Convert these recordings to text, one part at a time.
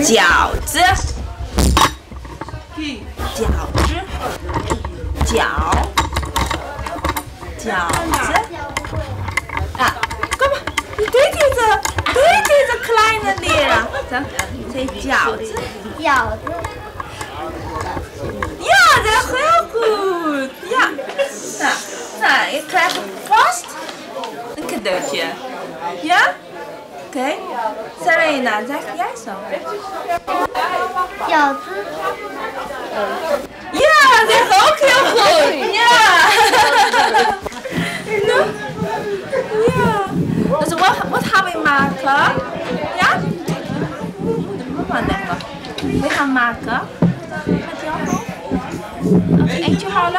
饺子，饺子啊，kom maar, doe deze kleine leraar. Zeg饺子。Ja, dat is heel goed. Ja. Nou, je krijgt vast een cadeautje. Ja? Oké. Serena, zeg jij zo. Ja, dat is ook heel goed. Ja. Ja. Dus wat gaan we maken? Ja? We gaan maken. Met jou? Eentje houden.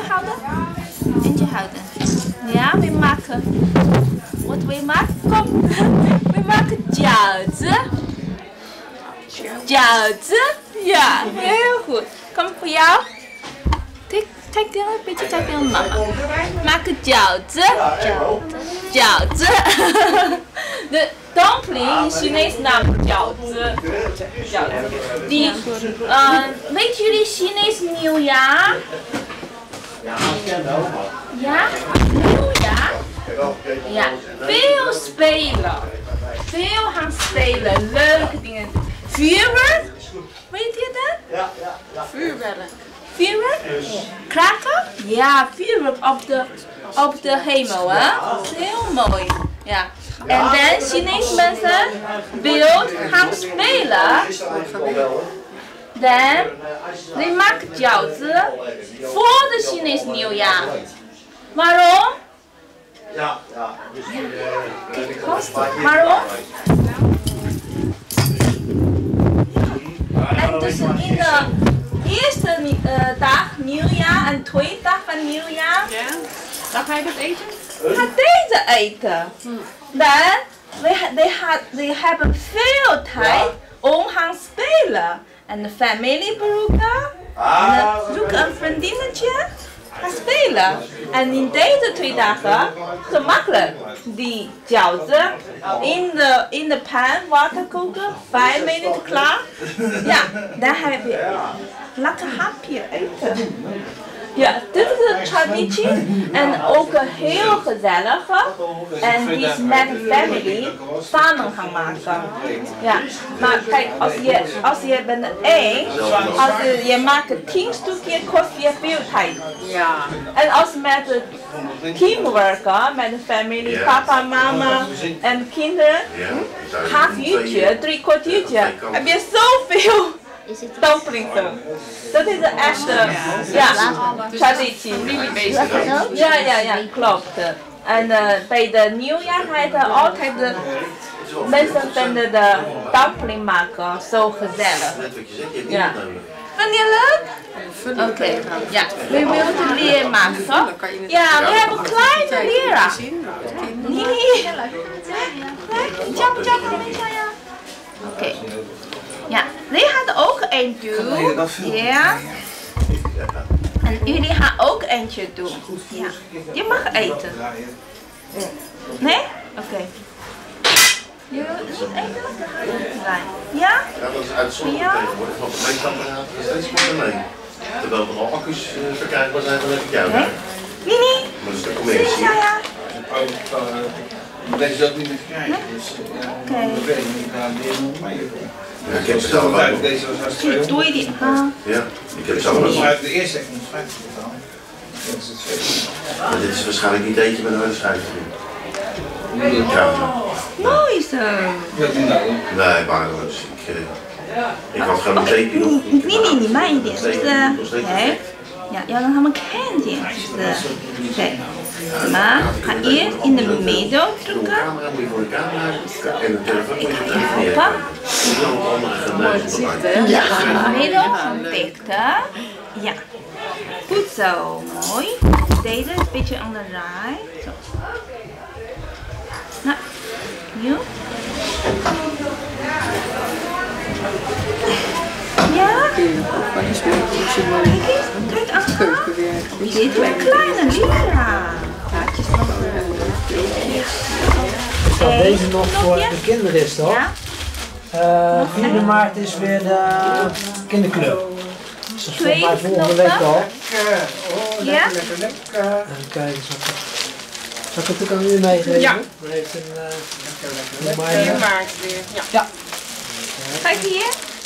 Ja, we maken. Wat we maken? Kom. We maken饺子. Ja, heel goed. Kom voor jou. Kijk een beetje naar mama. Maken饺子. De dumpling in Chinees naam饺子. Weet jullie Chinees nieuwjaar? Ja? Nieuwjaar? Ja. Veel spelen. Veel gaan spelen. Leuke dingen. Vuurwerk? Weet je dat? Ja. Vuurwerk. Vuurwerk? Kraken? Ja, vuurwerk op de hemel, hè? Heel mooi. Ja. En dan Chinese mensen beeld gaan spelen. Dan they maken饺子voor de Chinese nieuwjaar. Waarom? Waarom? En dus in de eerste dag nieuwjaar en tweede dag van nieuwjaar. Ja. Dan ga je dat eten? Ga deze eten. Dan they hebben veel tijd om gaan spelen. En de familie bezoeken. En zoek een vriendinnetje. Gaan spelen. En in deze 2 dagen, gemakkelijk, die饺子in de pan water koken, 5 minuten klaar. Ja, dan heb je lekker hapje eten. Ja, dit is een traditie en ook een heel gezellige. En die is met de family samen gaan maken. Ja, maar kijk, als je bent één, als je maakt 10 stukjes, kost je veel tijd. Ja. En als met teamworken, met de familie, papa, mama en kinderen, half uurtje, 3 kwartiertje, heb je zoveel dumplings. Dat is een echte traditie. Ja, klopt. En bij de nieuwjaar altijd de mensen vinden de dumpling maken zo gezellig. Ja. Vind je leuk? Oké. Ja, we willen leren maken. Ja, we hebben kleine leraar. Nee. Oké. Ja, die gaat ook eentje doen. Ja. En jullie gaan ook eentje doen. Ja. Je mag eten. Nee? Oké. Je wilt niet eten? Nee. Ja? Ja, dat is uitzonderlijk tegenwoordig, want de meetapparaat is steeds meer mee. Terwijl er al accu's verkrijgbaar zijn van even jou. Mini? Maar dat is de commercie. Ja. Deze is ook niet meer te krijgen, dus we weten niet waar die nog mee. Ja, ik heb zelf ook. Deze was hartstikke Doe je die? Ja, ik heb zelf ook. De eerste heeft 150 betaald. Dat is het tweede. Maar dit is waarschijnlijk niet eentje met een harde schijf. Mooi zo. Nee, waardeloos. Ik had gewoon een zeepje nog. Nee, mijn idee. Ja, dan hebben we candy. Kijk. Maar ga eerst in de midden drukken. De camera moet je voor de camera en de telefoon moet je telefoneren. Ja, in de midden dichter. Ja. Goed zo, mooi. Deze is een beetje aan de rij. Zo. Nou, nu. Ja? Kijk aan haar. Dit is een kleine leraar. Deze nog voor de kinderen is toch? Ja. 4 maart is weer de kinderclub. Dus dat is volgens mij volgende week al. Ja? Even kijken, zal ik het ook aan u meegeven? Ja. Er heeft een 4 maart weer. Ja. Ja. Kijk hier.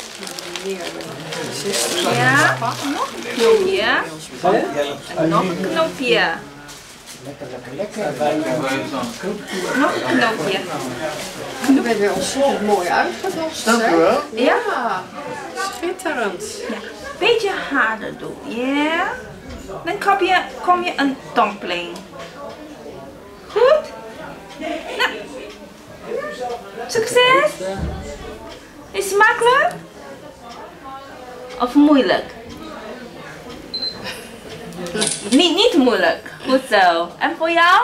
Ja, nog een knopje. En nog een knopje. Lekker. Nog een knopje. Je bent weer ontzettend mooi uitgedost. Dank u wel. Ja? Schitterend. Beetje harder doen. Ja. Dan kom je een dumpling. Goed? Nou. Succes! Is het makkelijk? Of moeilijk? Niet moeilijk. Goed zo. En voor jou?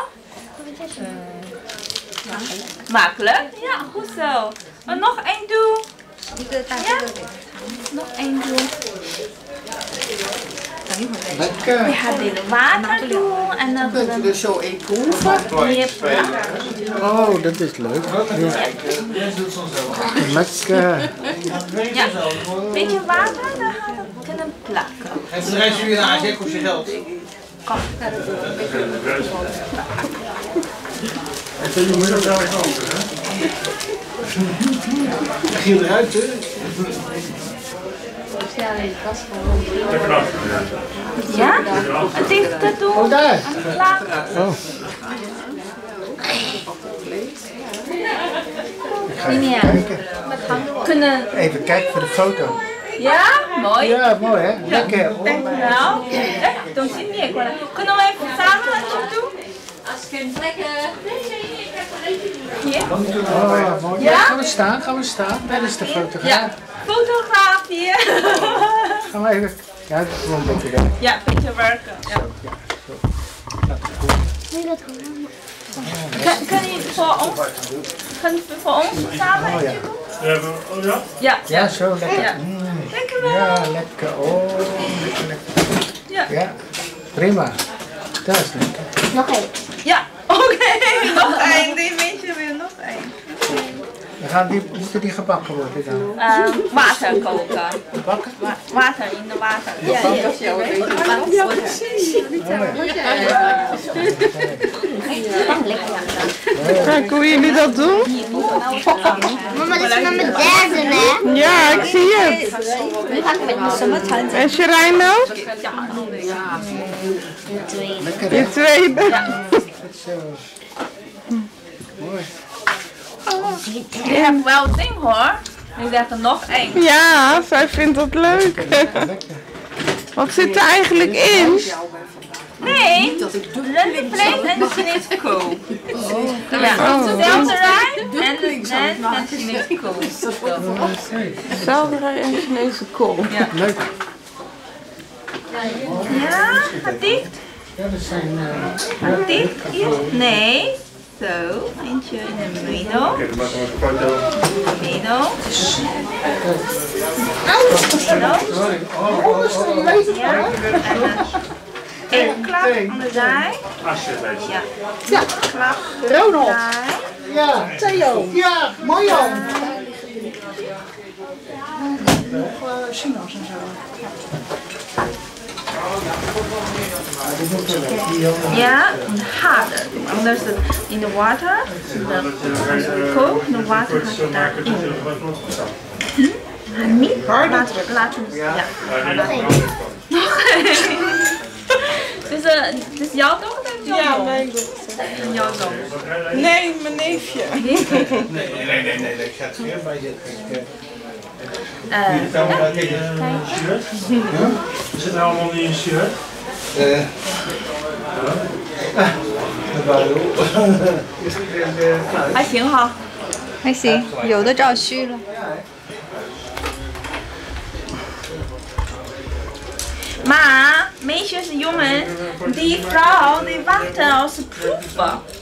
Makkelijk? Ja, goed zo. En nog één doen. Ja? Nog één doen. Lekker. Je gaat dit water doen en dan Kunt u er zo in proeven? je Oh, dat is leuk. Lekker. ja, beetje water, dan gaat het kunnen plakken. En voor de rest jullie naar AZ kost je geld. Kom. En je moet ook dadelijk open, hè? Giel eruit, hè? Even af. Ja? En dicht te doen. Oh, daar. Plakken. Oh. Kunnen. Even kijken voor de foto. Ja? Mooi. Ja, mooi hè? Lekker. Dankjewel. Dan zien we je. Kunnen we even samen het doen? Hier? Oh, mooi. Ja? Gaan we staan? Dat is de fotograaf. Ja. Fotograaf hier. Gaan we even. Ja, dat is wel een beetje werk. Ja, een beetje werken. Ja. Kan je voor ons samen Oh ja. Oh ja? Ja. Ja, zo lekker. Ja. Dankjewel. Ja, lekker. Oh, lekker. Ja. Ja, prima. Dat is lekker. Nog één. Ja. Oké. Nog één. Die mensen wil nog één. Moeten die gebakken worden dan? Water koken. Gebakken? Water in de water. Ja, precies. Kijk hoe jullie dat doen. Mama, dit is maar mijn derde, hè? Ja, ik zie het. Nu ga ik met mijn zomertuin. En Sherijn ook? Lekker Je hè? tweede. Zo. Mooi. Je hebt wel het ding hoor. Ik dacht er nog één. Ja, zij vindt dat leuk. Lekker. Wat zit er eigenlijk in? Nee, lenteplate en Chinese kool. Ja, selderij en Chinese kool. Selderij en Chinese kool. Leuk. Ja, gaat dicht. Ja, dat zijn... Gaat dicht. Eerst. Nee. Zo, eentje in de middel. Oké, dan maken we een foto. Middel. Ja, en dan één klap aan de zij. Asje, weet je. Ja, klap. Ronald. Zij. Ja, Theo. ja, mooi Jan. Singels en zo. Ja, harder. Anders in de water, de kook, de water gaat daarin. Niet laten, ja. Dus jouw dochter of jouw Ja, zoon? mijn dochter. Jouw dochter. Nee, mijn neefje. Nee, ik ga het weer bij zitten. Shirt? We zitten allemaal in een shirt. 还行哈。 还行，有的照虚了。 Maar meisjes en jongens, die vrouw die wachten als ze proeven.